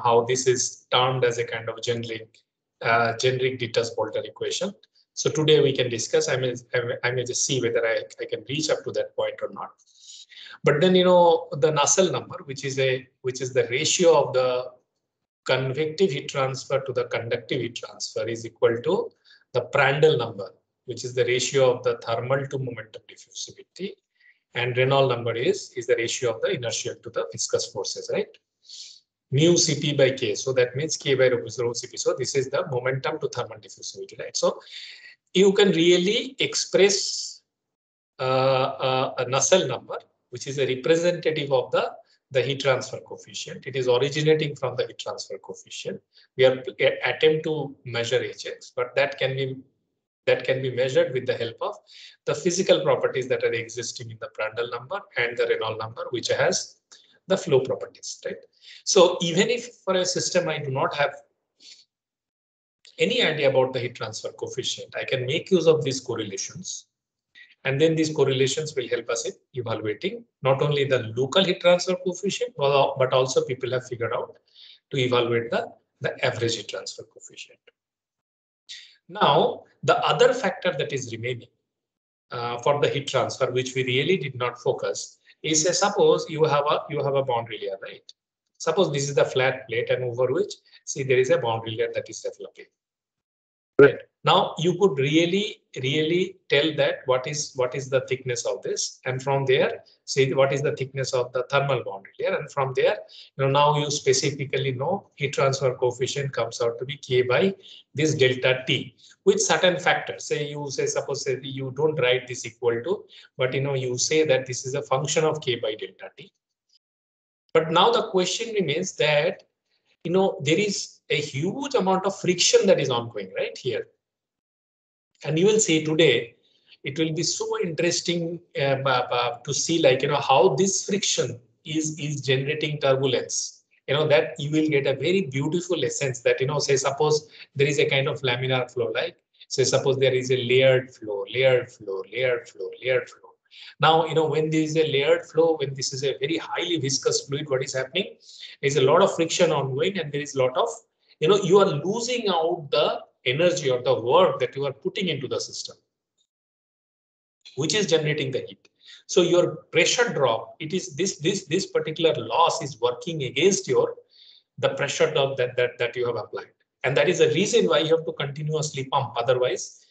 how this is termed as a kind of generic Ditters-Boelter equation. So today we can discuss. I may just see whether I can reach up to that point or not. But then the Nusselt number, which is the ratio of the convective heat transfer to the conductive heat transfer, is equal to the Prandtl number, which is the ratio of the thermal to momentum diffusivity, and Reynolds number is the ratio of the inertial to the viscous forces, right? Mu Cp by K. So that means K by rho Cp. So this is the momentum to thermal diffusivity, right? So you can really express a Nusselt number, which is a representative of the heat transfer coefficient. It is originating from the heat transfer coefficient. We are attempt to measure Hx, but that can be measured with the help of the physical properties that are existing in the Prandtl number and the Reynolds number, which has the flow properties, right? So even if for a system I do not have any idea about the heat transfer coefficient, I can make use of these correlations. And then these correlations will help us in evaluating not only the local heat transfer coefficient, but also people have figured out to evaluate the average heat transfer coefficient. Now, the other factor that is remaining for the heat transfer, which we really did not focus, is suppose you have a boundary layer, right? Suppose this is the flat plate, and over which, see, there is a boundary layer that is developing. Right. Now you could really tell that what is the thickness of this, and from there say what is the thickness of the thermal boundary layer, and from there now you specifically know heat transfer coefficient comes out to be K by this delta T with certain factors. Suppose you don't write this equal to, but you say that this is a function of K by delta T. But now the question remains that there is a huge amount of friction that is ongoing right here. And you will see today, it will be so interesting to see how this friction is generating turbulence. That you will get a very beautiful essence that, say, suppose there is a kind of laminar flow, like say, suppose there is a layered flow. Now, when there is a layered flow, when this is a very highly viscous fluid, what is happening is a lot of friction ongoing, and there is a lot of, you are losing out the energy or the work that you are putting into the system, which is generating the heat. So your pressure drop, it is this particular loss is working against the pressure drop that you have applied. And that is the reason why you have to continuously pump. Otherwise,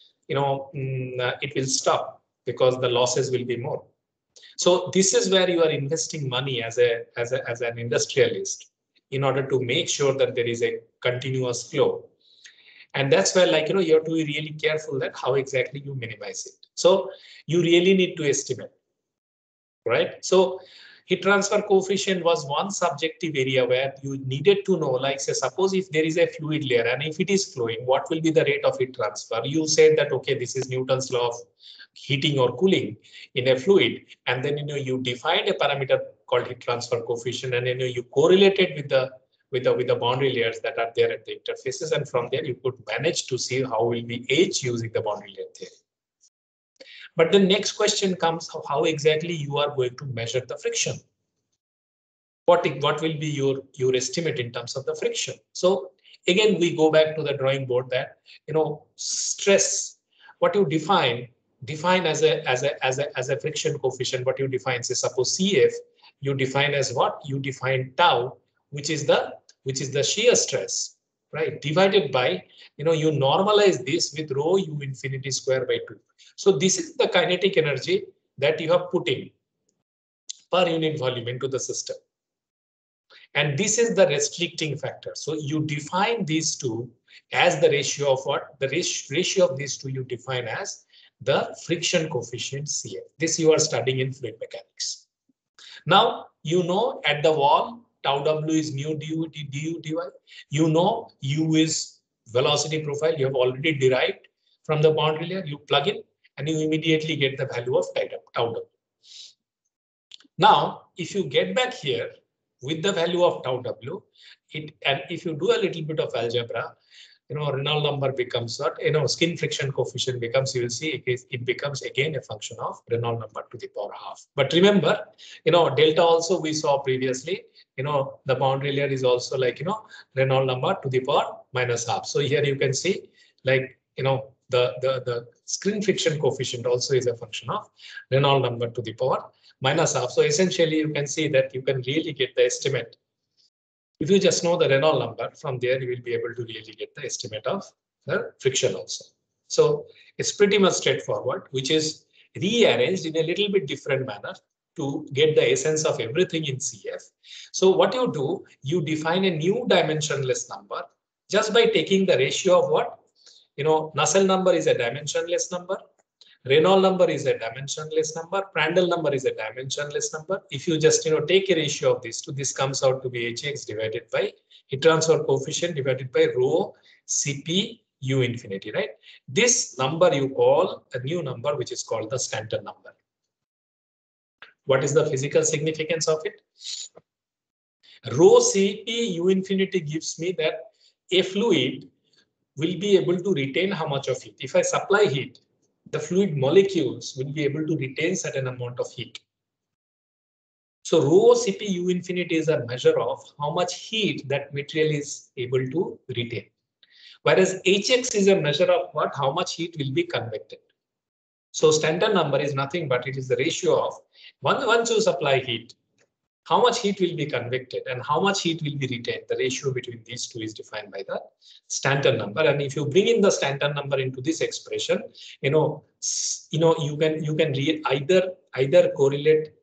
it will stop because the losses will be more. So this is where you are investing money as an industrialist in order to make sure that there is a continuous flow. And that's where you have to be really careful that how exactly you minimize it. So you really need to estimate, right? So heat transfer coefficient was one subjective area where you needed to know, say, suppose if there is a fluid layer and if it is flowing, what will be the rate of heat transfer? You said that, okay, this is Newton's law of heating or cooling in a fluid, and then you defined a parameter called heat transfer coefficient, and then you correlate it with the boundary layers that are there at the interfaces, and from there you could manage to see how will be H using the boundary layer theory. But the next question comes, how exactly you are going to measure the friction? What will be your estimate in terms of the friction? So again, we go back to the drawing board that stress, what you define as a friction coefficient, what you define, say, suppose CF, you define as what? You define tau, which is the shear stress, right? Divided by, you normalize this with rho u infinity square by 2. So this is the kinetic energy that you have put in per unit volume into the system. And this is the restricting factor. So you define these two as the ratio of what? The ratio of these two you define as the friction coefficient CF. This you are studying in fluid mechanics. Now, at the wall, tau W is mu du dy. U is velocity profile. You have already derived from the boundary layer. You plug in and you immediately get the value of tau W. Now, if you get back here with the value of tau W, and if you do a little bit of algebra, Reynolds number becomes what, skin friction coefficient becomes, you will see it becomes again a function of Reynolds number to the power half. But remember, delta also we saw previously, the boundary layer is also like, Reynolds number to the power minus half. So here you can see like, the skin friction coefficient also is a function of Reynolds number to the power minus half. So essentially you can see that you can really get the estimate. If you just know the Reynolds number, from there you will be able to really get the estimate of the friction also. So it's pretty much straightforward, which is rearranged in a little bit different manner to get the essence of everything in CF. So what you do, you define a new dimensionless number just by taking the ratio of what? Nusselt number is a dimensionless number. Reynolds number is a dimensionless number. Prandtl number is a dimensionless number. If you just take a ratio of these two, this comes out to be Hx divided by heat transfer coefficient divided by rho Cp U infinity, right? This number you call a new number, which is called the Stanton number. What is the physical significance of it? Rho Cp U infinity gives me that a fluid will be able to retain how much of heat. If I supply heat, the fluid molecules will be able to retain certain amount of heat. So rho Cp U infinity is a measure of how much heat that material is able to retain. Whereas Hx is a measure of what? How much heat will be convected. So Stanton number is nothing but it is the ratio of once you supply heat, how much heat will be convected and how much heat will be retained. The ratio between these two is defined by the Stanton number. And if you bring in the Stanton number into this expression, you can either correlate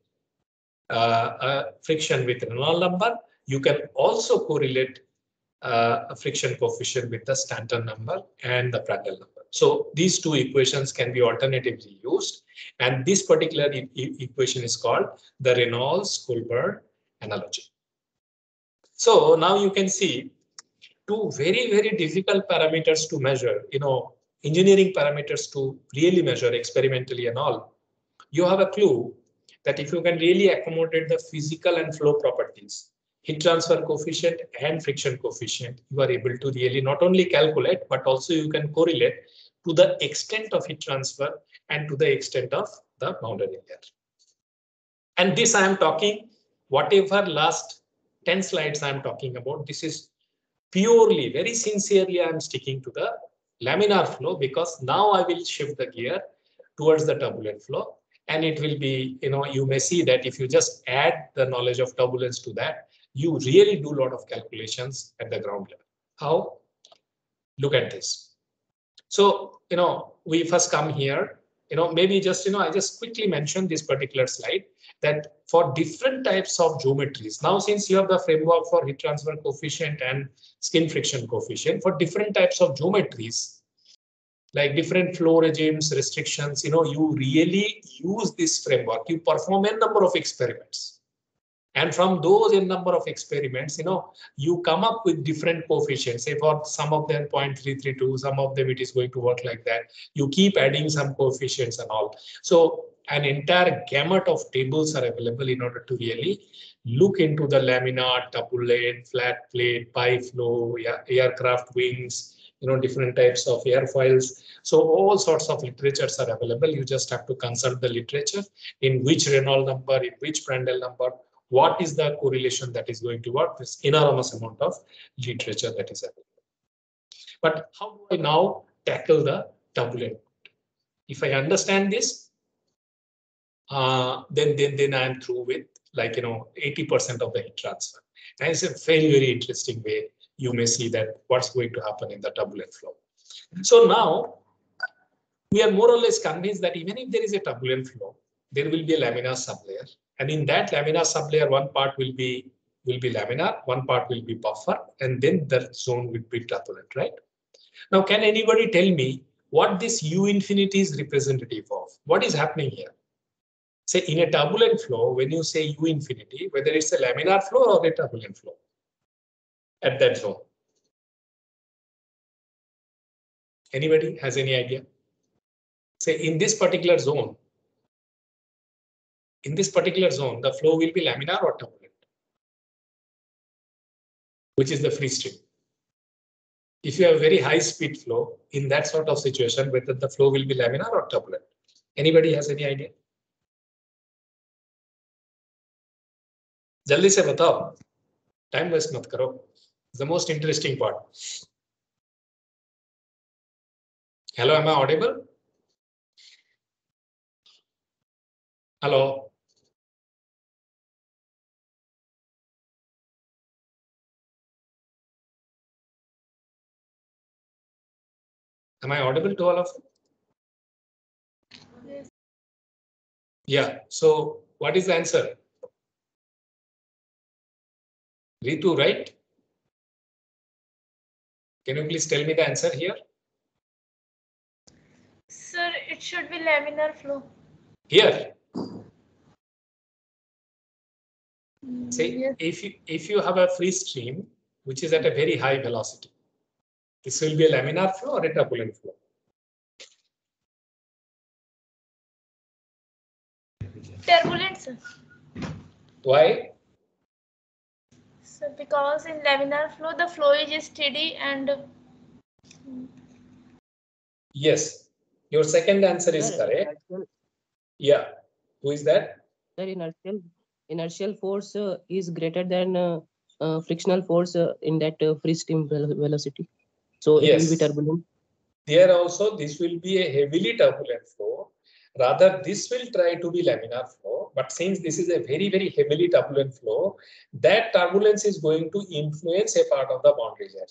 friction with Reynolds number. You can also correlate a friction coefficient with the Stanton number and the Prandtl number. So these two equations can be alternatively used. And this particular equation is called the Reynolds-Colburn analogy. So now you can see two very, very difficult parameters to measure, engineering parameters to really measure experimentally and all. You have a clue that if you can really accommodate the physical and flow properties, heat transfer coefficient and friction coefficient, you are able to really not only calculate, but also you can correlate to the extent of heat transfer and to the extent of the boundary layer. And this I am talking, whatever last 10 slides I am talking about, this is purely, very sincerely, I am sticking to the laminar flow, because now I will shift the gear towards the turbulent flow. And it will be, you may see that if you just add the knowledge of turbulence to that, you really do a lot of calculations at the ground level. How? Look at this. So, we first come here, maybe just, I just quickly mentioned this particular slide that for different types of geometries, now since you have the framework for heat transfer coefficient and skin friction coefficient, for different types of geometries, like different flow regimes, restrictions, you really use this framework, you perform a number of experiments. And from those n number of experiments, you come up with different coefficients. Say for some of them 0.332, some of them it is going to work like that. You keep adding some coefficients and all. So an entire gamut of tables are available in order to really look into the laminar, turbulent, flat plate, pi flow, aircraft wings, different types of airfoils. So all sorts of literatures are available. You just have to consult the literature in which Reynolds number, in which Prandtl number, what is the correlation that is going to work. This enormous amount of literature that is available. But how do I now tackle the turbulent? If I understand this, then I am through with 80% of the heat transfer. And it's a very, very interesting way. You may see that what's going to happen in the turbulent flow. So now we are more or less convinced that even if there is a turbulent flow, there will be a laminar sublayer. And in that laminar sublayer, one part will be laminar, one part will be buffer, and then the zone will be turbulent, right? Now, can anybody tell me what this U infinity is representative of? What is happening here? Say in a turbulent flow, when you say U infinity, whether it's a laminar flow or a turbulent flow at that zone. Anybody has any idea? Say in this particular zone, the flow will be laminar or turbulent, which is the free stream. If you have very high speed flow, in that sort of situation, whether the flow will be laminar or turbulent. Anybody has any idea? जल्दी से बताओ, time waste मत करो. The most interesting part. Hello, am I audible? Hello. Am I audible to all of you? Yes. Yeah. So what is the answer? Ritu, right? Can you please tell me the answer here? Sir, it should be laminar flow. Here. Say Yes. if you have a free stream which is at a very high velocity, this will be a laminar flow or a turbulent flow? Turbulent, sir. Why? So because in laminar flow, the flow is steady and Yes. Your second answer is Sir, correct. Yeah. Who is that? Sir, inertial force is greater than frictional force in that free stream velocity. So it will be Yes. turbulent. There also, this will be a heavily turbulent flow. Rather, this will try to be laminar flow. But since this is a very, very heavily turbulent flow, that turbulence is going to influence a part of the boundary layer.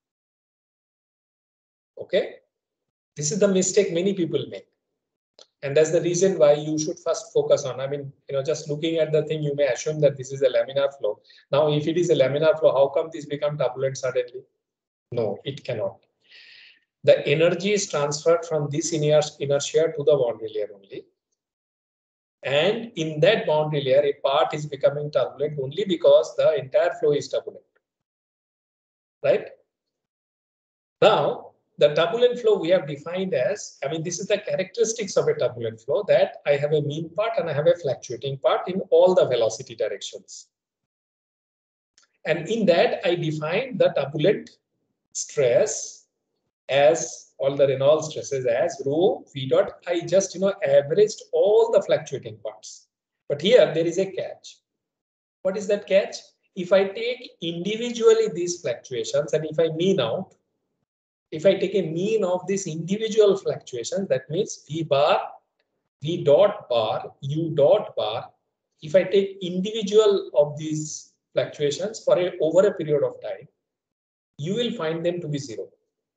Okay? This is the mistake many people make. And that's the reason why you should first focus on, just looking at the thing, you may assume that this is a laminar flow. Now, if it is a laminar flow, how come this becomes turbulent suddenly? No, it cannot. The energy is transferred from this inertia to the boundary layer only. And in that boundary layer, a part is becoming turbulent only because the entire flow is turbulent. Right? Now, the turbulent flow we have defined as, this is the characteristics of a turbulent flow, that I have a mean part and I have a fluctuating part in all the velocity directions. And in that, I define the turbulent stress as all the Reynolds stresses as rho v dot. I just averaged all the fluctuating parts. But here there is a catch. What is that catch? If I take individually these fluctuations and if I mean out, if I take a mean of these individual fluctuations, that means v bar, v dot bar, u dot bar. If I take individual of these fluctuations for over a period of time, you will find them to be zero.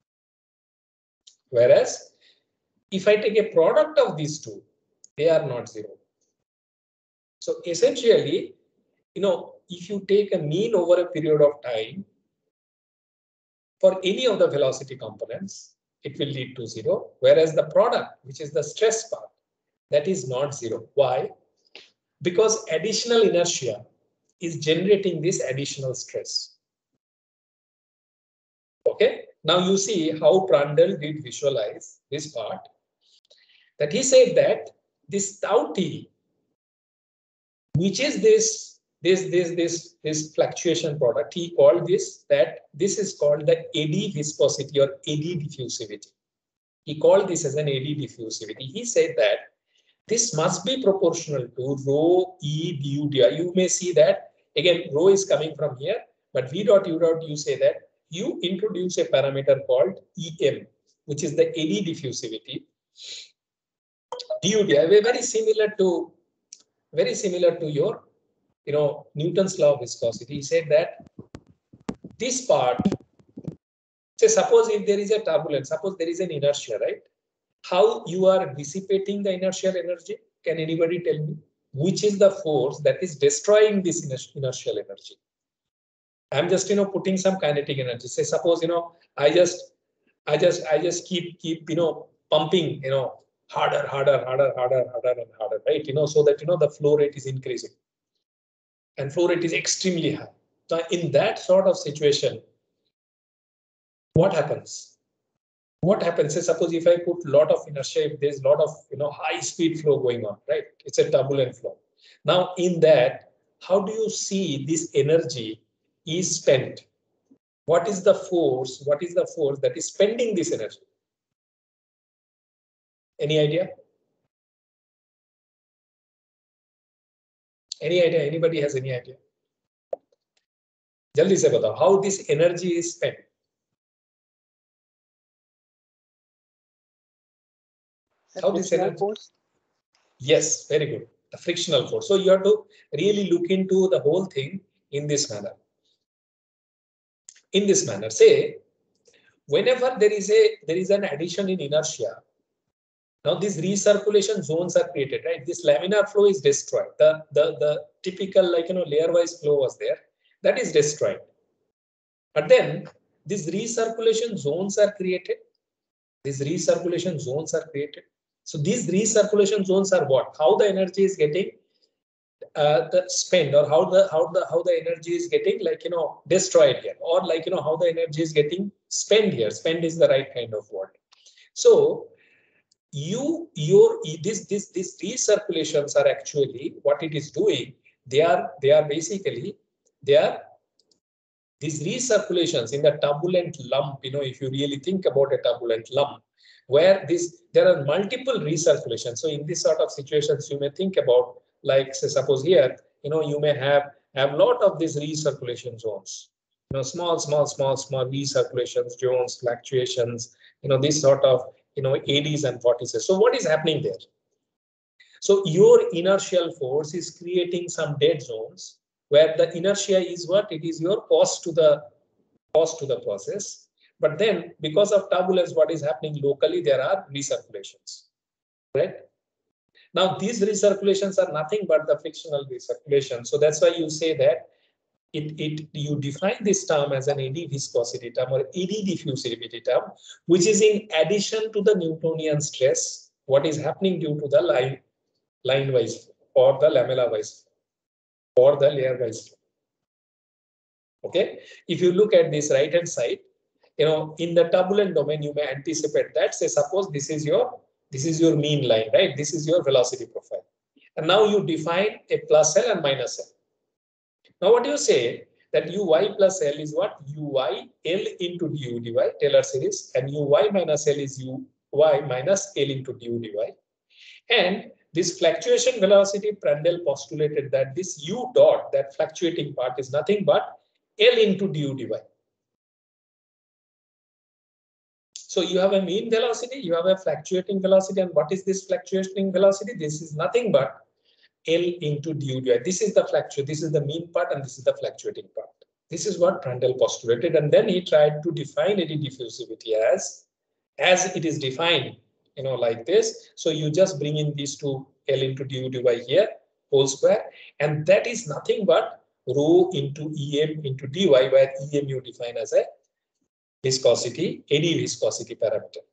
Whereas if I take a product of these two, they are not zero. So essentially, if you take a mean over a period of time for any of the velocity components, it will lead to zero. Whereas the product, which is the stress part, that is not zero. Why? Because additional inertia is generating this additional stress. Okay. Now you see how Prandtl did visualize this part. That he said that this tau t, which is this fluctuation product, he called this is called the eddy viscosity or eddy diffusivity. He called this as an eddy diffusivity. He said that this must be proportional to rho e du di. You may see that again rho is coming from here, but v dot u dot, you say that you introduce a parameter called em, which is the eddy diffusivity. Du di, very similar to your Newton's law of viscosity. He said that this part, say suppose if there is a turbulence, suppose there is an inertia, right? How you are dissipating the inertial energy? Can anybody tell me which is the force that is destroying this inertial energy? I'm just putting some kinetic energy. Say suppose I just keep pumping harder, right? So that the flow rate is increasing. And flow rate is extremely high. So in that sort of situation, what happens? What happens? Say suppose if I put a lot of inertia, if there's a lot of high speed flow going on, right? It's a turbulent flow. Now in that, how do you see this energy is spent? what is the force? What is the force that is spending this energy? Any idea? Any idea? Anybody has any idea? Jaldi se batao, how this energy is spent? How this energy? Force? Yes, very good. The frictional force. So you have to really look into the whole thing in this manner. In this manner, say, whenever there is an addition in inertia, now these recirculation zones are created, right? This laminar flow is destroyed. The typical, like, layer-wise flow was there, that is destroyed. But then these recirculation zones are created. These recirculation zones are created. So these recirculation zones are what? How the energy is getting spent, or how the energy is getting, like, destroyed here, or, like, how the energy is getting spent here. Spent is the right kind of word. So these recirculations are actually what it is doing. They are basically these recirculations in the turbulent lump. If you really think about a turbulent lump, where there are multiple recirculations. So in this sort of situations, you may think about, like, say, suppose here, you may have lot of these recirculation zones. Small recirculation zones, fluctuations. This sort of ADs and vortices. So what is happening there? So your inertial force is creating some dead zones where the inertia is what? It is your cost to the process. But then, because of turbulence, what is happening locally, there are recirculations, right? Now, these recirculations are nothing but the frictional recirculation. So that's why you say that you define this term as an eddy viscosity term or eddy diffusivity term, which is in addition to the Newtonian stress, what is happening due to the line-wise or the lamella-wise or the layer-wise. Okay, if you look at this right-hand side, in the turbulent domain, you may anticipate that. Say, suppose this is your mean line, right? This is your velocity profile, and now you define a plus L and minus L. Now, what you say that uy plus L is what? Uy L into du dy, Taylor series, and uy minus L is uy minus L into du dy. And this fluctuation velocity, Prandtl postulated that this u dot, that fluctuating part, is nothing but L into du dy. So you have a mean velocity, you have a fluctuating velocity, and what is this fluctuating velocity? This is nothing but L into du dy. This is the fluctuate, this is the mean part, and this is the fluctuating part. This is what Prandtl postulated, and then he tried to define eddy diffusivity as it is defined, like this. So you just bring in these two, L into du dy here, whole square, and that is nothing but rho into Em into dy, where Em you define as a viscosity, eddy viscosity parameter.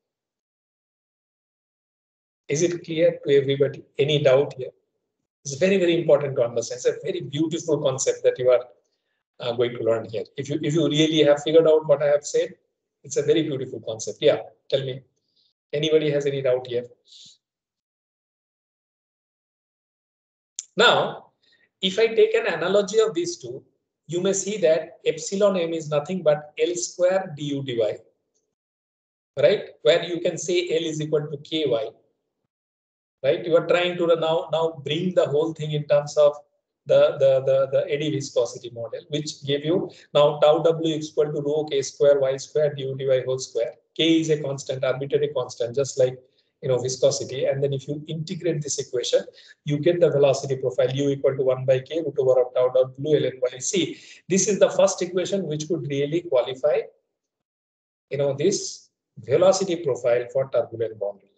Is it clear to everybody? Any doubt here? It's very, very important to understand. It's a very beautiful concept that you are going to learn here. If you really have figured out what I have said, it's a very beautiful concept. Yeah, tell me. Anybody has any doubt here? Now, if I take an analogy of these two, you may see that epsilon m is nothing but L square du dy, right? Where you can say L is equal to ky, right? You are trying to now bring the whole thing in terms of the eddy viscosity model, which gave you now tau w is equal to rho k square y square du dy whole square. K is a constant, arbitrary constant, just like viscosity. And then if you integrate this equation, you get the velocity profile u equal to 1 by k root over of tau w ln y. See, this is the first equation which could really qualify this velocity profile for turbulent boundary.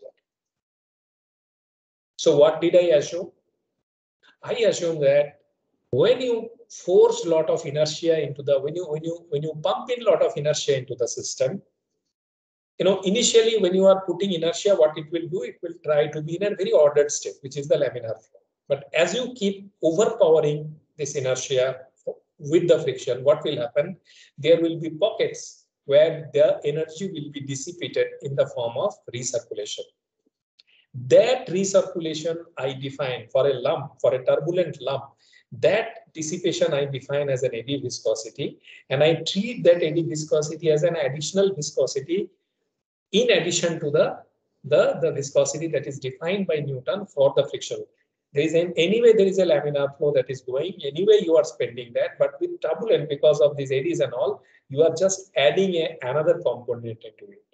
So what did I assume? I assume that when you force a lot of inertia into the, when you pump in a lot of inertia into the system, initially when you are putting inertia, what it will do, it will try to be in a very ordered state, which is the laminar flow. But as you keep overpowering this inertia with the friction, what will happen? There will be pockets where the energy will be dissipated in the form of recirculation. That recirculation I define for a lump, for a turbulent lump, That dissipation I define as an eddy viscosity, and I treat that eddy viscosity as an additional viscosity in addition to the viscosity that is defined by Newton for the friction. There is anyway there is a laminar flow that is going, anyway you are spending that, but with turbulent, because of these eddies and all, you are just adding another component into it.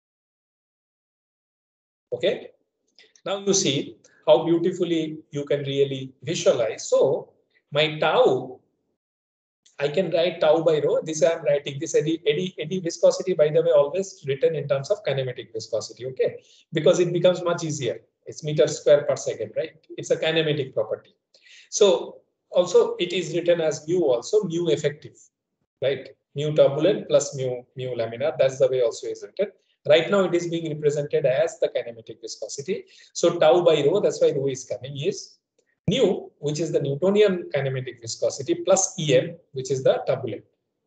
Okay, now you see how beautifully you can really visualize. So my tau, I can write tau by rho. This I am writing this eddy viscosity, by the way, always written in terms of kinematic viscosity. Okay, because it becomes much easier. It's meter square per second, right? It's a kinematic property. So also it is written as mu, also mu effective, right? Mu turbulent plus mu laminar. That's the way also is written. Right now it is being represented as the kinematic viscosity. So tau by rho, that's why rho is coming, is nu, which is the Newtonian kinematic viscosity, plus Em, which is the turbulent.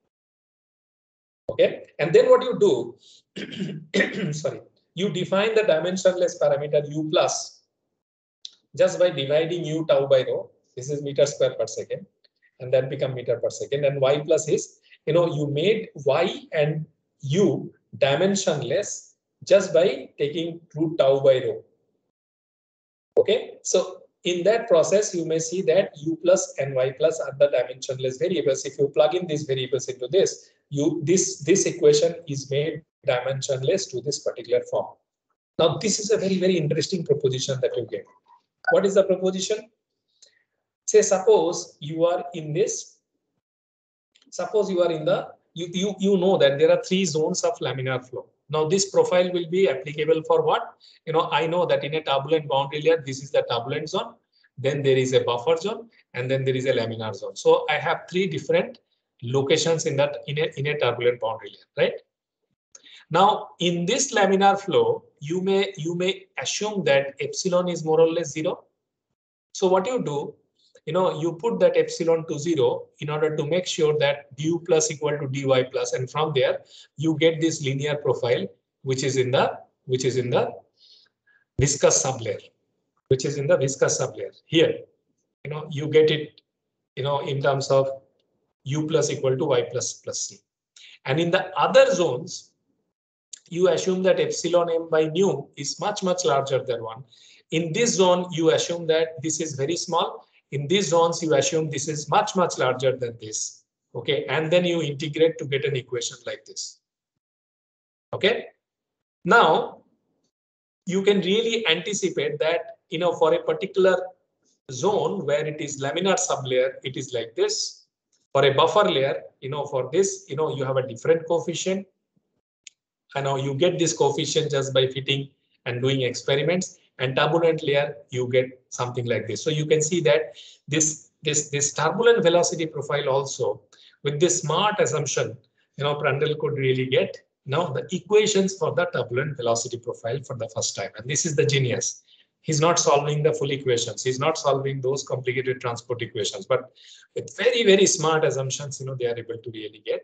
Okay, and then what you do, sorry, you define the dimensionless parameter u plus just by dividing u tau by rho. This is meter square per second, and that become meter per second. And y plus is, you made y and u dimensionless just by taking root tau by rho. Okay, so in that process, you may see that u plus and y plus are the dimensionless variables. If you plug in these variables into this, this equation is made dimensionless to this particular form. Now, this is a very, very interesting proposition that you get. What is the proposition? Say, suppose you are in this. Suppose you are in the, you know that there are 3 zones of laminar flow. Now, this profile will be applicable for what? I know that in a turbulent boundary layer, this is the turbulent zone. Then there is a buffer zone, and then there is a laminar zone. So I have 3 different locations in that in a turbulent boundary layer, right? Now, in this laminar flow, you may assume that epsilon is more or less 0. So what you do, you put that epsilon to 0 in order to make sure that du plus equal to dy plus, and from there you get this linear profile, which is in the viscous sublayer, Here, you get it, in terms of u plus equal to y plus c. And in the other zones, you assume that epsilon m by nu is much, much larger than 1. In this zone, you assume that this is very small. In these zones, you assume this is much, much larger than this. Okay, and then you integrate to get an equation like this. Okay, now you can really anticipate that, for a particular zone where it is laminar sublayer, it is like this. For a buffer layer, for this, you have a different coefficient. And now you get this coefficient just by fitting and doing experiments. And turbulent layer, you get something like this. So you can see that this turbulent velocity profile also, with this smart assumption, Prandtl could really get the equations for the turbulent velocity profile for the first time. And this is the genius. He's not solving the full equations. He's not solving those complicated transport equations, but with very, very smart assumptions, they are able to really get.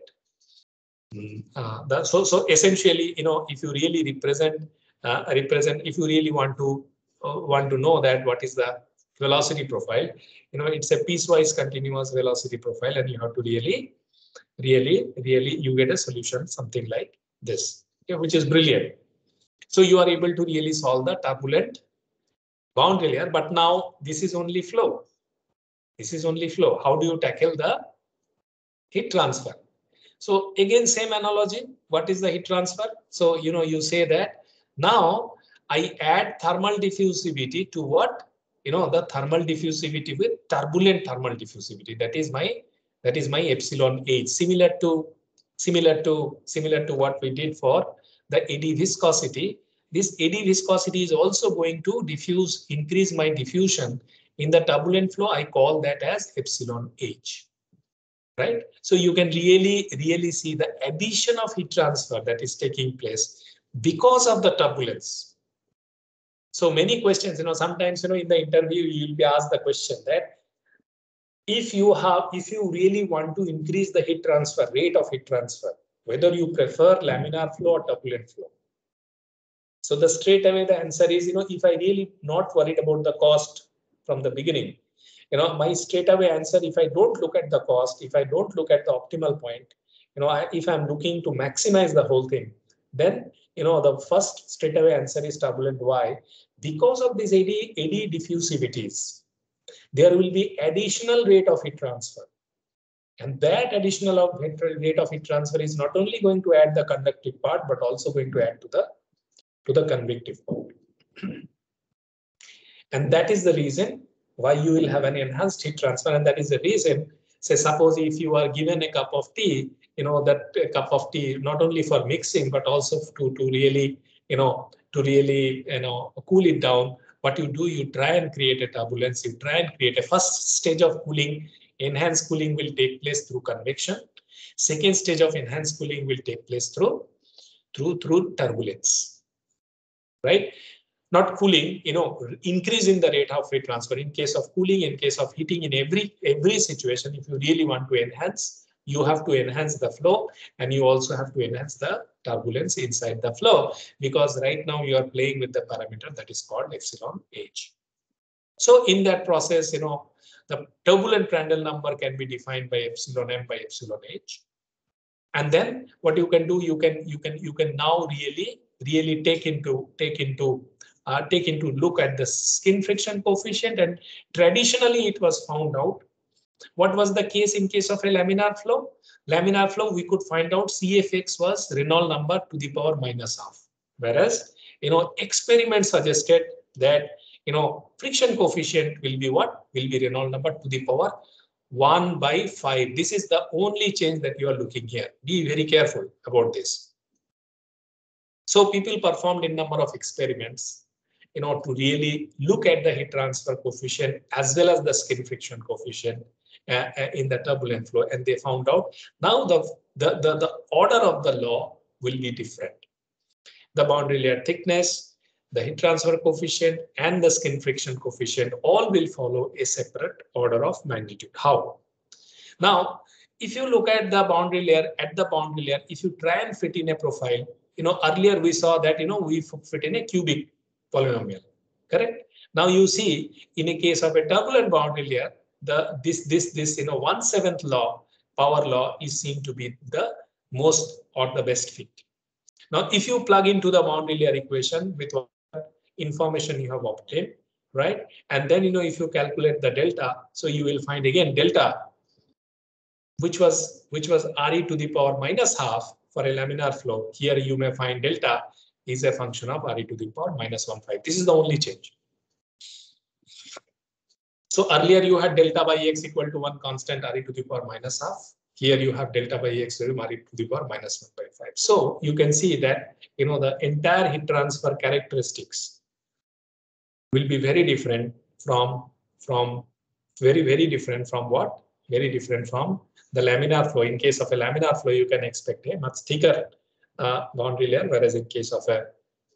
So essentially, if you really represent, if you really want to know that what is the velocity profile, it's a piecewise continuous velocity profile, and you have to really you get a solution something like this, okay, which is brilliant. So you are able to really solve the turbulent boundary layer, but now this is only flow. This is only flow. How do you tackle the heat transfer? So again, same analogy. What is the heat transfer? So, you say that now I add thermal diffusivity to what? The thermal diffusivity with turbulent thermal diffusivity. That is my epsilon h, similar to what we did for the eddy viscosity. This eddy viscosity is also going to increase my diffusion in the turbulent flow. I call that as epsilon h. Right? So you can really see the addition of heat transfer that is taking place because of the turbulence. So many questions, sometimes, in the interview, you'll be asked the question that if you really want to increase the rate of heat transfer, whether you prefer laminar flow or turbulent flow. So the answer is, if I really not worried about the cost from the beginning, my straightaway answer, if I don't look at the cost, if I don't look at the optimal point, if I'm looking to maximize the whole thing, then the first straightaway answer is turbulent. Why? Because of these eddy diffusivities, there will be additional rate of heat transfer. And that additional rate of heat transfer is not only going to add the conductive part, but also going to add to the convective part. And that is the reason why you will have an enhanced heat transfer. And that is the reason, say, suppose if you are given a cup of tea, that cup of tea, not only for mixing, but also to really, cool it down. What you do, you try and create a turbulence, you try and create a first stage of cooling. Enhanced cooling will take place through convection. Second stage of enhanced cooling will take place through turbulence, right? Not cooling, increasing the rate of heat transfer. In case of cooling, in case of heating, in every situation, if you really want to enhance, you have to enhance the flow, and you also have to enhance the turbulence inside the flow, because right now you are playing with the parameter that is called epsilon h. So in that process, the turbulent Prandtl number can be defined by epsilon m by epsilon h. And then what you can do, you can now really take into look at the skin friction coefficient. And traditionally it was found out. What was the case in case of a laminar flow? Laminar flow, we could find out CFX was Reynolds number to the power minus half. Whereas, experiment suggested that, friction coefficient will be what? Will be Reynolds number to the power 1 by 5. This is the only change that you are looking here. Be very careful about this. So people performed a number of experiments, to really look at the heat transfer coefficient as well as the skin friction coefficient in the turbulent flow, and they found out now the order of the law will be different. The boundary layer thickness, the heat transfer coefficient, and the skin friction coefficient all will follow a separate order of magnitude. How? Now, if you look at the boundary layer, if you try and fit in a profile, earlier we saw that, we fit in a cubic polynomial, correct? Now you see, in a case of a turbulent boundary layer, this 1/7 law, power law, is seen to be the most or the best fit. Now, if you plug into the boundary layer equation with what information you have obtained, right? And then, if you calculate the delta, so you will find again delta, which was RE to the power minus half for a laminar flow. Here you may find delta is a function of RE to the power minus 1/5. This is the only change. So earlier you had delta by x equal to 1 constant RE to the power minus half. Here you have delta by x RE to the power minus 1/5. So you can see that, the entire heat transfer characteristics will be very different from very, very different from what? Very different from the laminar flow. In case of a laminar flow, you can expect a much thicker boundary layer, whereas in case of a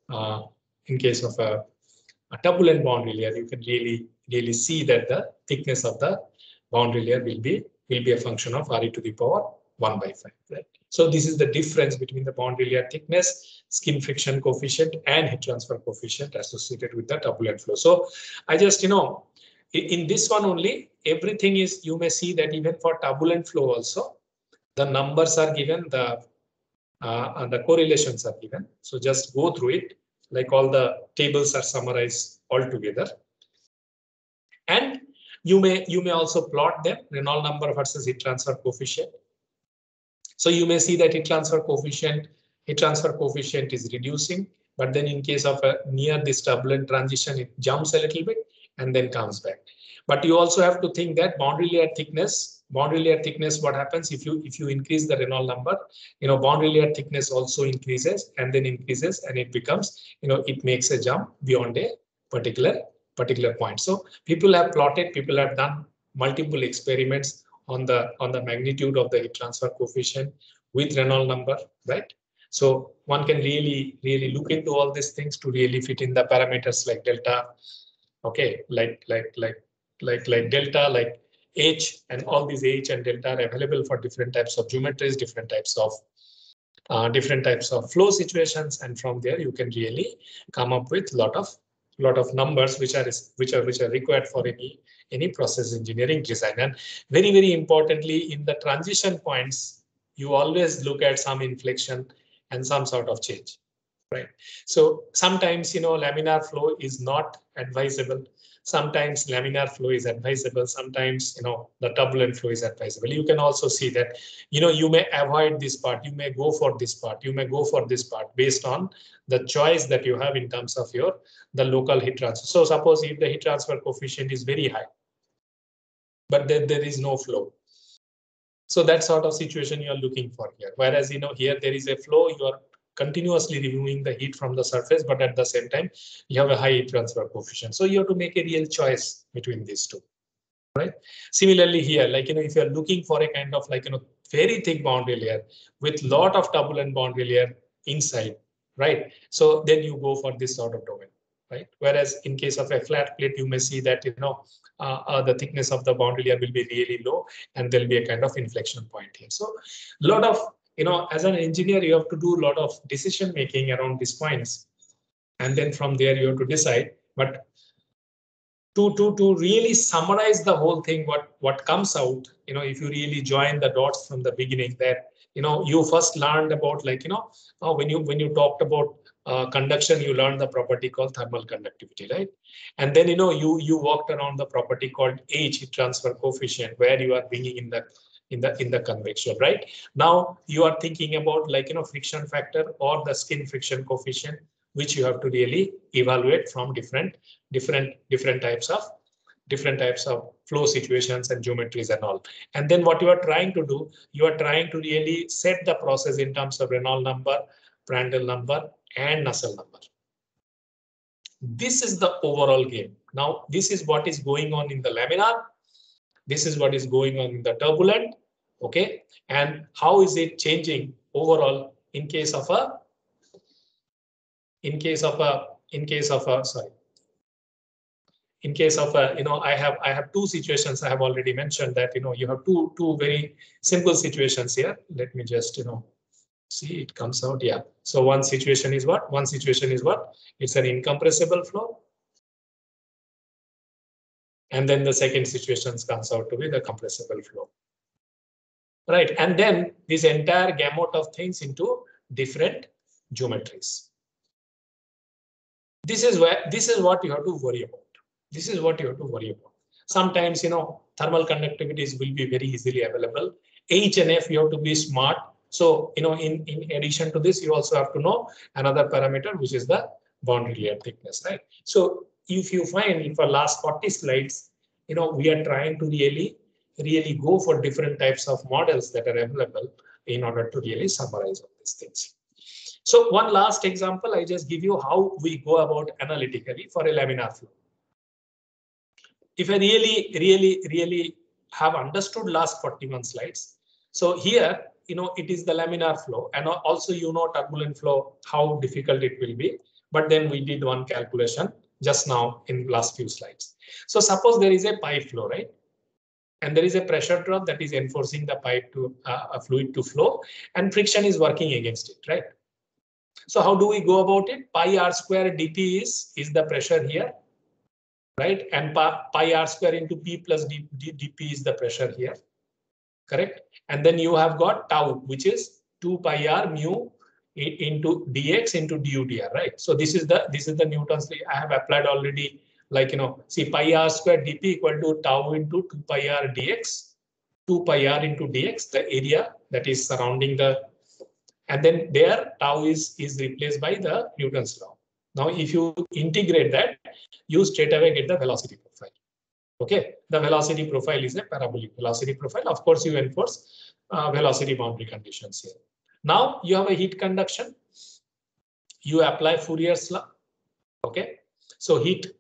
turbulent boundary layer, you can really see that the thickness of the boundary layer will be a function of RE to the power 1/5. Right? So this is the difference between the boundary layer thickness, skin friction coefficient, and heat transfer coefficient associated with the turbulent flow. So I just, in this one only, everything is, you may see that even for turbulent flow also, the numbers are given, the correlations are given. So just go through it, like all the tables are summarized all together. And you may also plot them, Reynolds number versus heat transfer coefficient. So you may see that heat transfer coefficient is reducing, but then in case of near this turbulent transition, it jumps a little bit and then comes back. But you also have to think that boundary layer thickness, what happens if you increase the Reynolds number, boundary layer thickness also increases and then increases, and it becomes, it makes a jump beyond a particular point. So people have plotted, people have done multiple experiments on the magnitude of the heat transfer coefficient with Reynolds number, right? So one can really look into all these things to really fit in the parameters like delta, okay, like delta, like H, and all these H and delta are available for different types of geometries, different types of flow situations, and from there you can really come up with lot of numbers which are required for any process engineering design. And very, very importantly, in the transition points, you always look at some inflection and some sort of change, right? So sometimes, laminar flow is not advisable. Sometimes laminar flow is advisable. Sometimes, the turbulent flow is advisable. You can also see that, you may avoid this part. You may go for this part. You may go for this part based on the choice that you have in terms of the local heat transfer. So suppose if the heat transfer coefficient is very high, but then there is no flow. So that sort of situation you are looking for here. Whereas, here there is a flow, you are continuously removing the heat from the surface, but at the same time, you have a high heat transfer coefficient. So you have to make a real choice between these two, right? Similarly here, like, if you're looking for a kind of like, very thick boundary layer with lot of turbulent boundary layer inside, right? So then you go for this sort of domain, right? Whereas in case of a flat plate, you may see that, the thickness of the boundary layer will be really low and there'll be a kind of inflection point here. So a lot of, as an engineer, you have to do a lot of decision making around these points. And then from there, you have to decide. But to really summarize the whole thing, what comes out, if you really join the dots from the beginning, that, you first learned about, like, when you talked about conduction, you learned the property called thermal conductivity, right? And then, you walked around the property called H, heat transfer coefficient, where you are bringing in the convection, right? Now you are thinking about, like, friction factor or the skin friction coefficient, which you have to really evaluate from different types of flow situations and geometries and all. And then what you are trying to do, you are trying to really set the process in terms of Reynolds number, Prandtl number, and Nusselt number. This is the overall game. Now, this is what is going on in the laminar. This is what is going on in the turbulent. Okay, and how is it changing overall in case of a I have two situations. I have already mentioned that, you have two very simple situations here. Let me just, see, it comes out. Yeah. So one situation is what? It's an incompressible flow. And then the second situation comes out to be the compressible flow. Right. And then this entire gamut of things into different geometries. This is what you have to worry about. Sometimes, thermal conductivities will be very easily available. H and F, you have to be smart. So, in addition to this, you also have to know another parameter, which is the boundary layer thickness, right? So if you find in for last 40 slides, we are trying to really go for different types of models that are available in order to really summarize all these things. So one last example, I just give you how we go about analytically for a laminar flow. If I really have understood last 41 slides. So here, it is the laminar flow, and also, turbulent flow, how difficult it will be. But then we did one calculation just now in last few slides. So suppose there is a pipe flow, right? And there is a pressure drop that is enforcing the pipe to a fluid to flow, and friction is working against it, right? So how do we go about it? Pi r square dP is the pressure here, right? And pi r square into P plus dP is the pressure here, correct? And then you have got tau, which is 2 pi r mu into dx into du dr, right? So this is the Newton's. I have applied already, like, see, pi r square dP equal to tau into 2 pi r dx, 2 pi r into dx, the area that is surrounding the, and then there tau is replaced by the Newton's law. Now, if you integrate that, you straight away get the velocity profile. Okay, the velocity profile is a parabolic velocity profile. Of course, you enforce velocity boundary conditions here. Now you have a heat conduction. You apply Fourier's law. Okay, so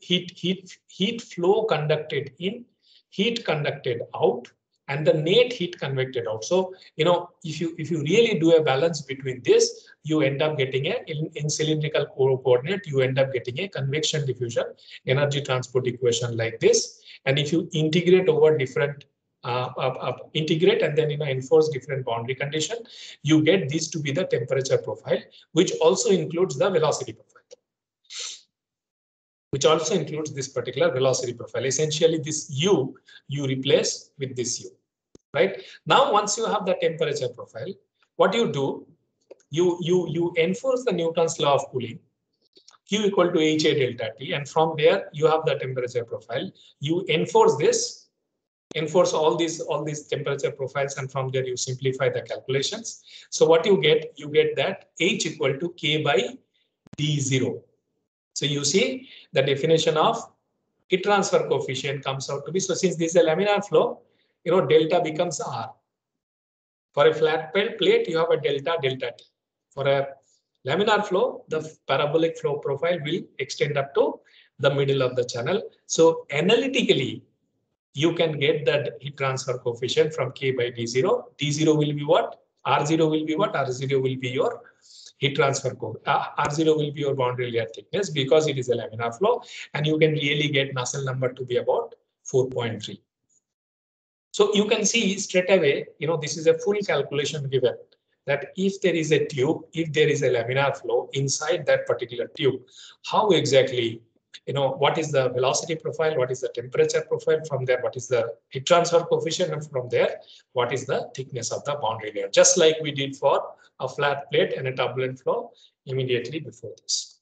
heat flow conducted in, heat conducted out, and the net heat convected out. So, if you really do a balance between this, you end up getting in cylindrical coordinate, you end up getting a convection diffusion energy transport equation like this. And if you integrate over different integrate and then enforce different boundary condition, you get this to be the temperature profile, which also includes the velocity profile. which also includes this particular velocity profile. Essentially, this U you replace with this U, right? Now, once you have the temperature profile, what you do, you enforce the Newton's law of cooling, Q equal to HA delta T, and from there you have the temperature profile. You enforce all these temperature profiles, and from there you simplify the calculations. So what you get that H equal to K by D0. So you see the definition of heat transfer coefficient comes out to be, so since this is a laminar flow, delta becomes R. For a flat plate, you have a delta T. For a laminar flow, the parabolic flow profile will extend up to the middle of the channel. So analytically, you can get that heat transfer coefficient from K by D0. D0 will be what? R0 will be what? R0 will be your heat transfer R0 will be your boundary layer thickness, because it is a laminar flow, and you can really get Nusselt number to be about 4.3. So you can see straight away, this is a full calculation given that if there is a tube, if there is a laminar flow inside that particular tube, how exactly, what is the velocity profile, what is the temperature profile, from there, what is the heat transfer coefficient, and from there, what is the thickness of the boundary layer, just like we did for a flat plate and a turbulent flow immediately before this.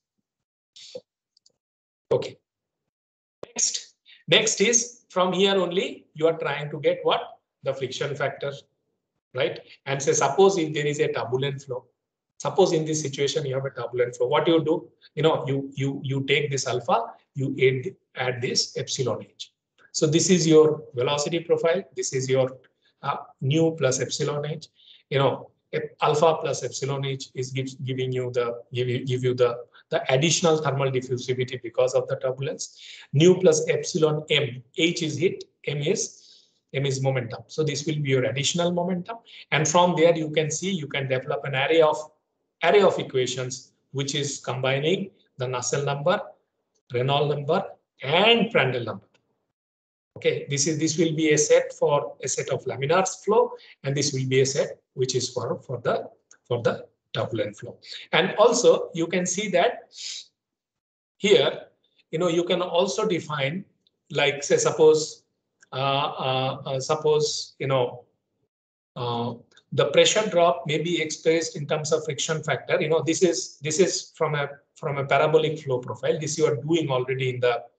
Okay. Next is from here only you are trying to get what? The friction factor, right? And say suppose if there is a turbulent flow, suppose in this situation you have a turbulent flow, what you do? You take this alpha, you add this epsilon h. So this is your velocity profile. This is your nu plus epsilon h. Alpha plus epsilon h is giving you the additional thermal diffusivity because of the turbulence. Nu plus epsilon m, h is heat, m is momentum. So this will be your additional momentum, and from there you can see you can develop an array of equations which is combining the Nusselt number, Reynolds number, and Prandtl number. Okay, this will be a set of laminar flow, and this will be a set which is for the turbulent flow. And also you can see that here, you can also define, like say suppose the pressure drop may be expressed in terms of friction factor. This is from a parabolic flow profile. This you are doing already in the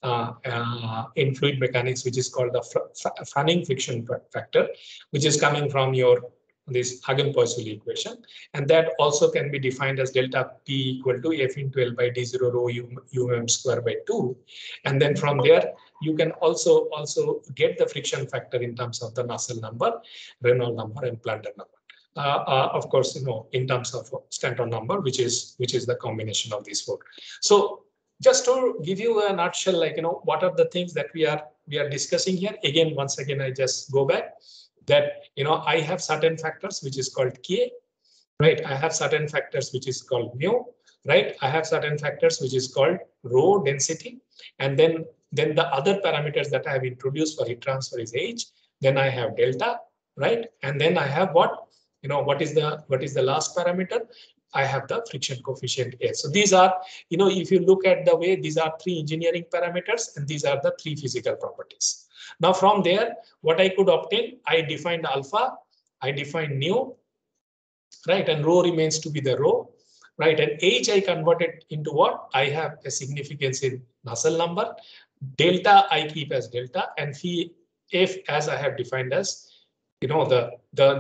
in fluid mechanics, which is called the fanning friction factor, which is coming from this Hagen-Poiseuille equation, and that also can be defined as delta P equal to F into L by D0 rho um square by 2, and then from there you can also get the friction factor in terms of the Nusselt number, Reynolds number, and Prandtl number. Of course, in terms of Stanton number, which is the combination of these four. So just to give you a nutshell, what are the things that we are discussing here. Again, once again, I just go back that I have certain factors which is called K, right? I have certain factors which is called mu, right? I have certain factors which is called rho density, and then the other parameters that I have introduced for heat transfer is H. Then I have delta, right? And then I have what? What is the last parameter? I have the friction coefficient A. So these are, if you look at the way, these are 3 engineering parameters, and these are the 3 physical properties. Now from there, what I could obtain, I defined alpha, I defined nu, right? And rho remains to be the rho, right? And H I converted into what? I have a significance in Nusselt number. Delta I keep as delta, and phi F as I have defined as the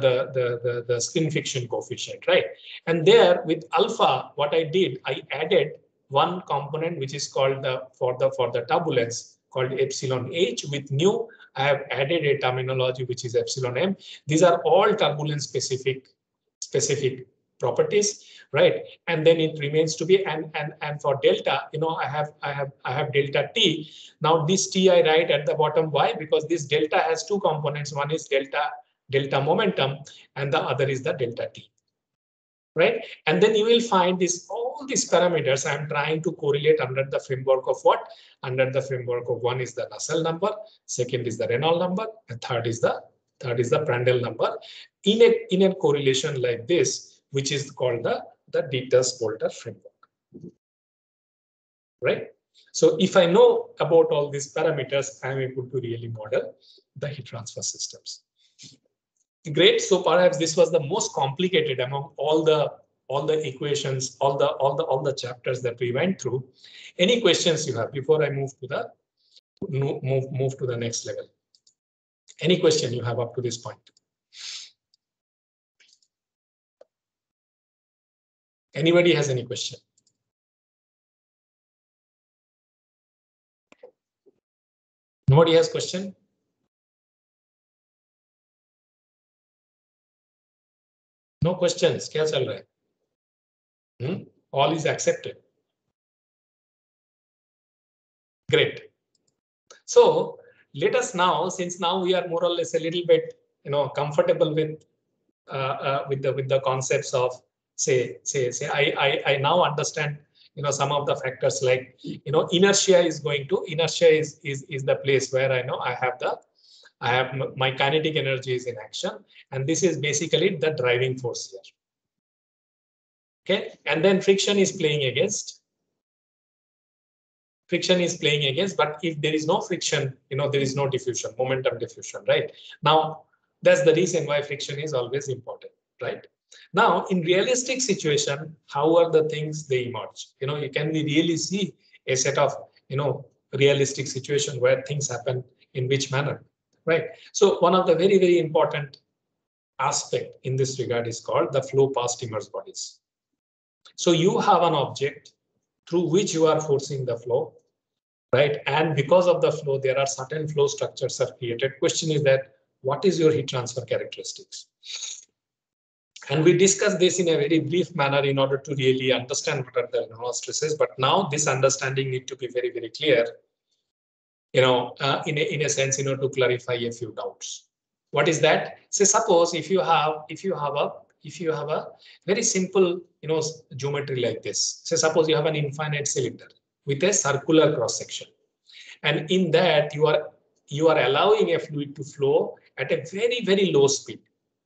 skin friction coefficient, right? And there with alpha, what I did, I added one component which is called for the turbulence called epsilon h. With nu, I have added a terminology which is epsilon m. These are all turbulence specific properties, right? And then it remains to be and for delta, I have delta t. Now this t I write at the bottom. Why? Because this delta has 2 components. One is delta momentum, and the other is the delta t, right? And then you will find all these parameters I am trying to correlate under the framework of what? Under the framework of, one is the Nusselt number, second is the Reynolds number, and third is the Prandtl number in a correlation like this, which is called the Dietz-Boelter framework, right? So if I know about all these parameters, I'm able to really model the heat transfer systems. Great. So perhaps this was the most complicated among all the equations, all the chapters that we went through. Any questions you have before I move to the move to the next level? Any question you have up to this point? Anybody has any question? Nobody has question? No questions. क्या चल रहा है? All is accepted. Great. So let us now, since now we are more or less a little bit, comfortable with the concepts of say I now understand, some of the factors like, inertia is the place where I know I have my kinetic energy is in action, and this is basically the driving force here. Okay, and then friction is playing against. But if there is no friction, there is no diffusion, momentum diffusion, right? Now, that's the reason why friction is always important, right? Now, in realistic situation, how are the things they emerge? You can really see a set of, realistic situation where things happen in which manner, right? So one of the very, very important aspect in this regard is called the flow past immersed bodies. So you have an object through which you are forcing the flow, right? And because of the flow, there are certain flow structures are created. Question is that what is your heat transfer characteristics? And we discussed this in a very brief manner in order to really understand what are the Reynolds stresses. But now this understanding need to be very, very clear, in a sense, to clarify a few doubts. What is that? Say, suppose if you have a very simple, geometry like this. Say, suppose you have an infinite cylinder with a circular cross section, and in that you are allowing a fluid to flow at a very, very low speed.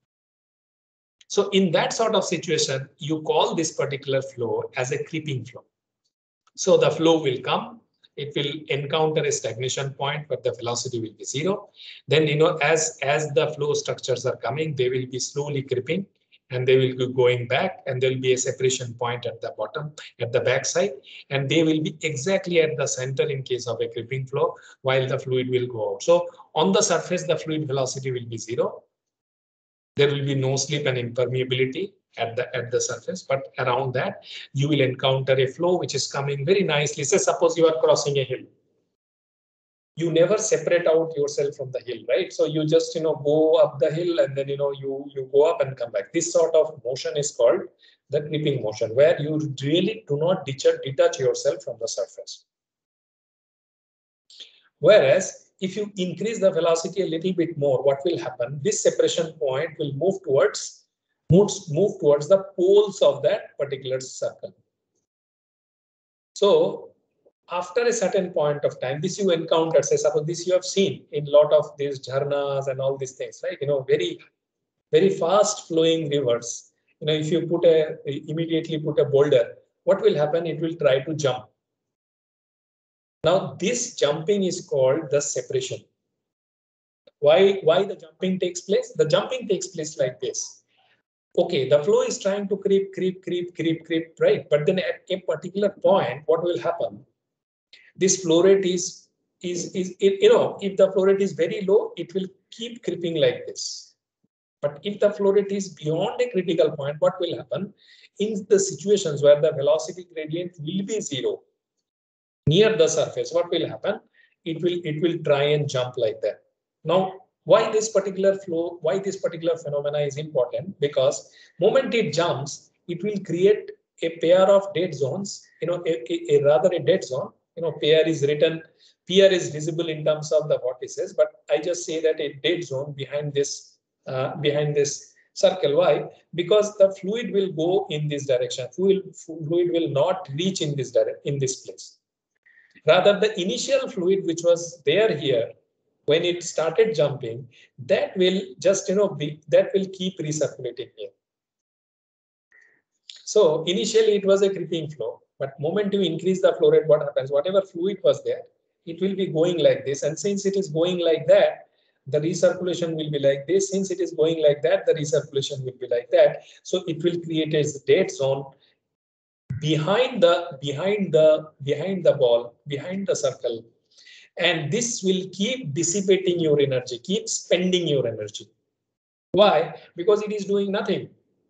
So in that sort of situation, you call this particular flow as a creeping flow. So the flow will come, it will encounter a stagnation point, but the velocity will be zero. Then, as the flow structures are coming, they will be slowly creeping, and they will be going back, and there will be a separation point at the bottom, at the back side, and they will be exactly at the center in case of a creeping flow, while the fluid will go out. So on the surface, the fluid velocity will be zero. There will be no slip and impermeability at the surface, but around that you will encounter a flow which is coming very nicely. Say, suppose you are crossing a hill. You never separate out yourself from the hill, right? So you just go up the hill, and then you go up and come back. This sort of motion is called the creeping motion, where you really do not detach yourself from the surface. Whereas if you increase the velocity a little bit more, what will happen? This separation point will move towards the poles of that particular circle. So after a certain point of time, this you encounter, say, suppose this you have seen in a lot of these jharnas and all these things, right? Very, very fast flowing rivers. If you immediately put a boulder, what will happen? It will try to jump. Now, this jumping is called the separation. Why the jumping takes place? The jumping takes place like this. Okay, the flow is trying to creep, right? But then at a particular point, what will happen? This flow rate is if the flow rate is very low, it will keep creeping like this. But if the flow rate is beyond a critical point, what will happen? In the situations where the velocity gradient will be zero, near the surface, what will happen? It will try and jump like that. Now, why this particular phenomena is important? Because moment it jumps, it will create a pair of dead zones. Rather a dead zone. Pair is written. PR is visible in terms of the vortices, but I just say that a dead zone behind this circle. Why? Because the fluid will go in this direction. Fluid will not reach in this place. Rather, the initial fluid which was there here, when it started jumping, that will just that will keep recirculating here. So initially it was a creeping flow. But moment you increase the flow rate, what happens? Whatever fluid was there, it will be going like this. And since it is going like that, the recirculation will be like this. Since it is going like that, the recirculation will be like that. So it will create a dead zone behind the ball, behind the circle. And this will keep dissipating your energy, keep spending your energy. Why? Because it is doing nothing.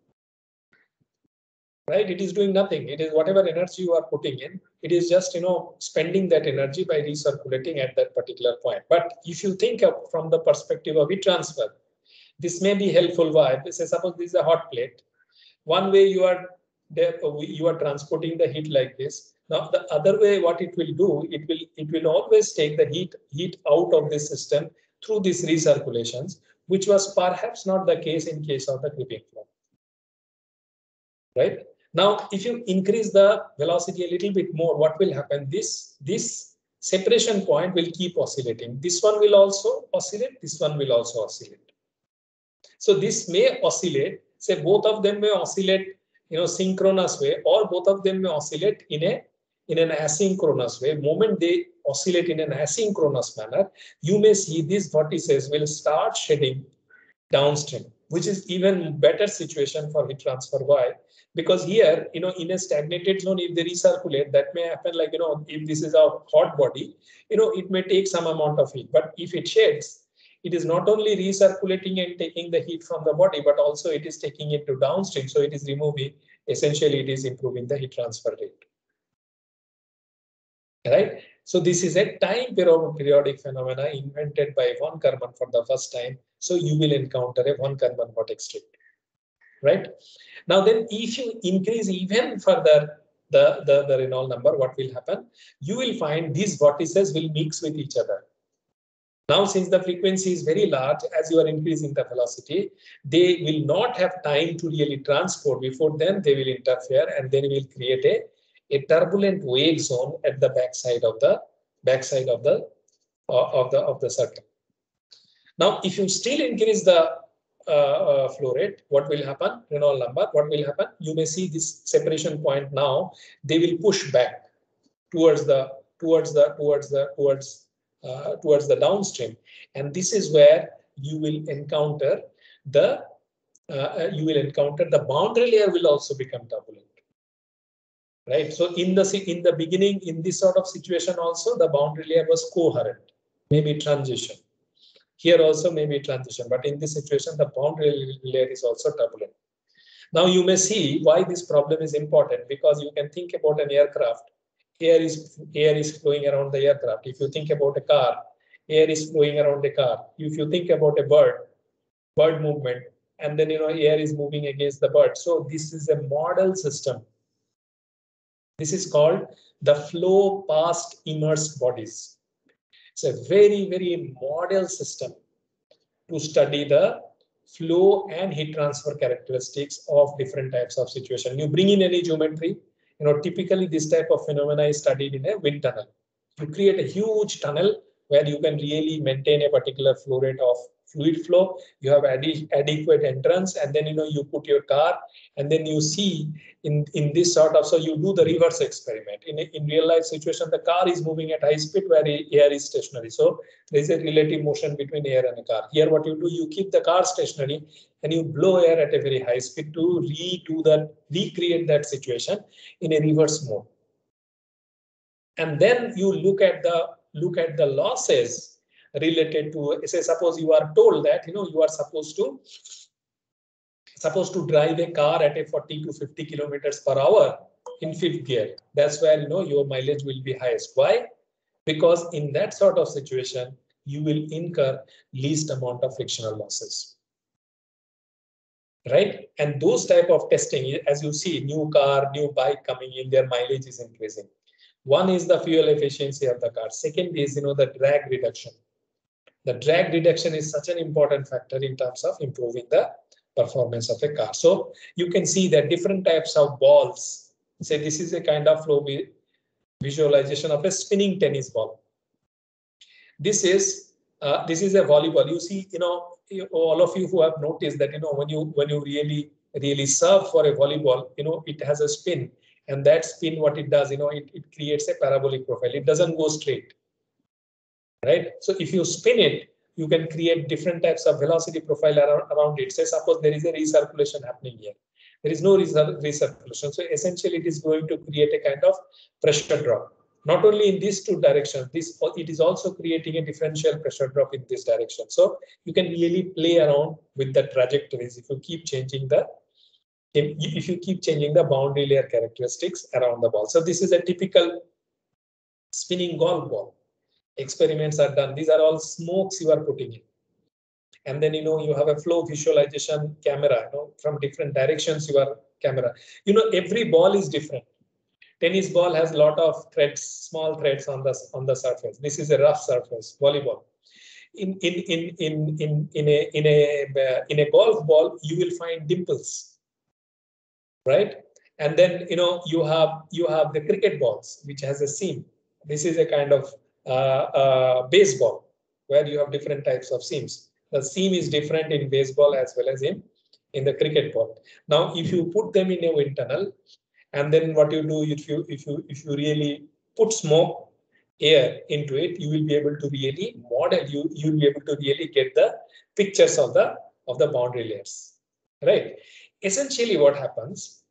Right? It is doing nothing. It is whatever energy you are putting in, it is just, spending that energy by recirculating at that particular point. But if you think of from the perspective of heat transfer, this may be helpful. Why? Say suppose this is a hot plate. One way you are transporting the heat like this. Now the other way, what it will do, it will always take the heat out of this system through these recirculations, which was perhaps not the case in case of the creeping flow. Right? Now, if you increase the velocity a little bit more, what will happen? This separation point will keep oscillating. This one will also oscillate. This one will also oscillate. So this may oscillate. Say both of them may oscillate, synchronous way, or both of them may oscillate in an asynchronous way. Moment they oscillate in an asynchronous manner, you may see these vortices will start shedding downstream, which is even better situation for heat transfer. Why? Because here, in a stagnated zone, if they recirculate, that may happen like, if this is a hot body, it may take some amount of heat. But if it sheds, it is not only recirculating and taking the heat from the body, but also it is taking it to downstream. So it is removing, essentially it is improving the heat transfer rate. Right? So this is a time periodic phenomena invented by von Karman for the first time. So you will encounter a von Karman vortex state. Right? Now then, if you increase even further the Reynolds number, what will happen? You will find these vortices will mix with each other. Now, since the frequency is very large, as you are increasing the velocity, they will not have time to really transport. Before then, they will interfere and then will create a turbulent wave zone at the backside of the circle. Now, if you still increase the flow rate, what will happen? Reynolds number, what will happen? You may see this separation point now. They will push back towards the downstream, and this is where you will encounter the boundary layer will also become turbulent. Right. So in the beginning, in this sort of situation, also the boundary layer was coherent, maybe transition. Here also maybe transition, but in this situation, the boundary layer is also turbulent. Now you may see why this problem is important, because you can think about an aircraft. Air is flowing around the aircraft. If you think about a car, air is flowing around the car. If you think about a bird movement, and then air is moving against the bird. So this is a model system. This is called the flow past immersed bodies. It's a very, very model system to study the flow and heat transfer characteristics of different types of situation. You bring in any geometry, typically this type of phenomena is studied in a wind tunnel. You create a huge tunnel where you can really maintain a particular flow rate of fluid flow. You have adequate entrance, and then you put your car, and then you see in this sort of, so you do the reverse experiment. In real life situation, the car is moving at high speed where air is stationary. So there is a relative motion between air and a car. Here what you do, you keep the car stationary and you blow air at a very high speed to recreate that situation in a reverse mode. And then you look at the losses related to, say, suppose you are told that you are supposed to drive a car at a 40 to 50 kilometers per hour in 5th gear. That's where your mileage will be highest. Why? Because in that sort of situation, you will incur least amount of frictional losses. Right? And those type of testing, as you see, new car, new bike coming in, their mileage is increasing. One is the fuel efficiency of the car. Second is the drag reduction. The drag reduction is such an important factor in terms of improving the performance of a car. So you can see that different types of balls. Say this is a kind of flow visualization of a spinning tennis ball. This is a volleyball. You see, all of you who have noticed that when you really serve for a volleyball, it has a spin. And that spin, what it does, it creates a parabolic profile. It doesn't go straight, right? So if you spin it, you can create different types of velocity profile around it. Say suppose there is a recirculation happening here. There is no recirculation. So essentially it is going to create a kind of pressure drop. Not only in these two directions, it is also creating a differential pressure drop in this direction. So you can really play around with the trajectories if you keep changing the boundary layer characteristics around the ball. So this is a typical spinning golf ball. Experiments are done. These are all smokes you are putting in. And then, you have a flow visualization camera, from different directions, your camera. Every ball is different. Tennis ball has a lot of threads, small threads on the surface. This is a rough surface, volleyball. In a golf ball, you will find dimples, right? And then, you have the cricket balls, which has a seam. This is a kind of baseball, where you have different types of seams. The seam is different in baseball as well as in the cricket ball. Now, if you put them in a wind tunnel, and then what you do, if you really put smoke air into it, you will be able to really model. You'll be able to really get the pictures of the boundary layers, right? Essentially, what happens?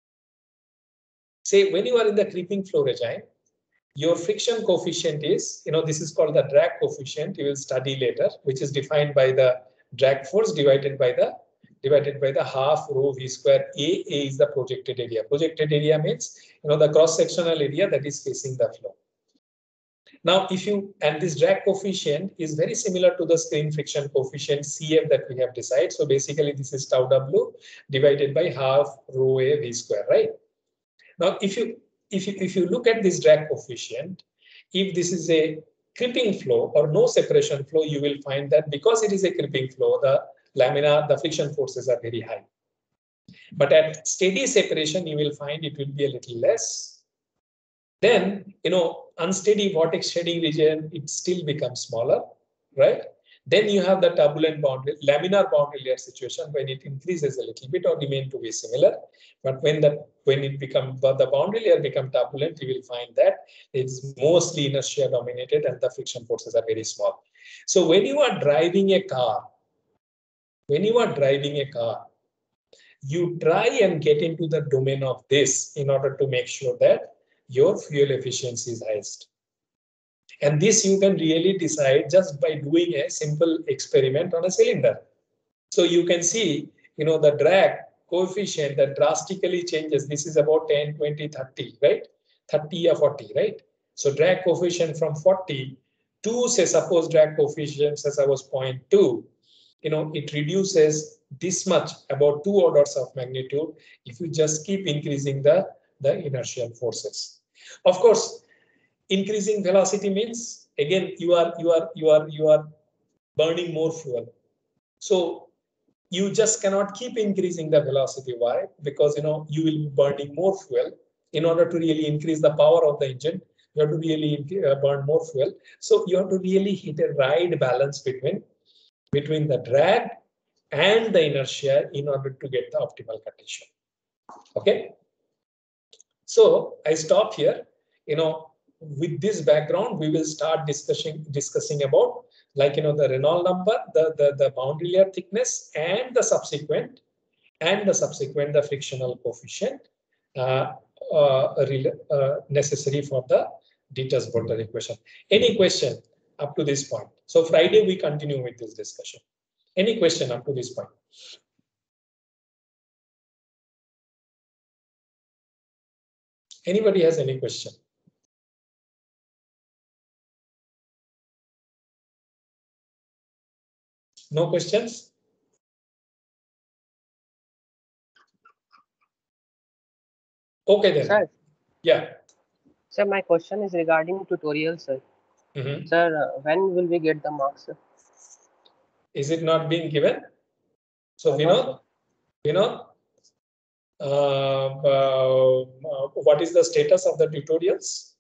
Say when you are in the creeping flow regime, your friction coefficient is, this is called the drag coefficient. You will study later, which is defined by the drag force divided by the half rho v square. A is the projected area. Projected area means, the cross-sectional area that is facing the flow. Now, and this drag coefficient is very similar to the screen friction coefficient CF that we have decided. So basically, this is tau W divided by half rho A v square, right? Now, if you look at this drag coefficient, if this is a creeping flow or no separation flow, you will find that because it is a creeping flow, the friction forces are very high. But at steady separation, you will find it will be a little less. Then, unsteady vortex shading region, it still becomes smaller, right? Then you have the turbulent laminar boundary layer situation when it increases a little bit or remain to be similar. But when the boundary layer become turbulent, you will find that it's mostly inertia dominated and the friction forces are very small. So when you are driving a car, you try and get into the domain of this in order to make sure that your fuel efficiency is highest. And this you can really decide just by doing a simple experiment on a cylinder. So you can see, the drag coefficient that drastically changes. This is about 10, 20, 30, right? 30 or 40, right? So drag coefficient from 40 to, say, suppose drag coefficient, as I was 0.2, it reduces this much, about 2 orders of magnitude, if you just keep increasing the inertial forces. Of course, increasing velocity means, again, you are burning more fuel. So you just cannot keep increasing the velocity. Why? Because you will be burning more fuel. In order to really increase the power of the engine, you have to really burn more fuel. So you have to really hit a right balance between the drag and the inertia in order to get the optimal condition. Okay. So I stop here. With this background, we will start discussing about, like, the Reynolds number, the boundary layer thickness, and the subsequent the frictional coefficient necessary for the Dieters-Boelter equation. Any question up to this point? So Friday we continue with this discussion. Any question up to this point? Anybody has any question? No questions? Okay then. Sir. Yeah. Sir, my question is regarding tutorial, sir. Sir, when will we get the marks, sir? Is it not being given? So what is the status of the tutorials?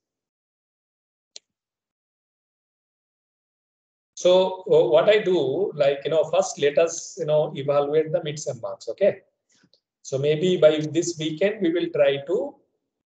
So what I do, like, first let us, evaluate the midsem marks. Okay. So maybe by this weekend, we will try to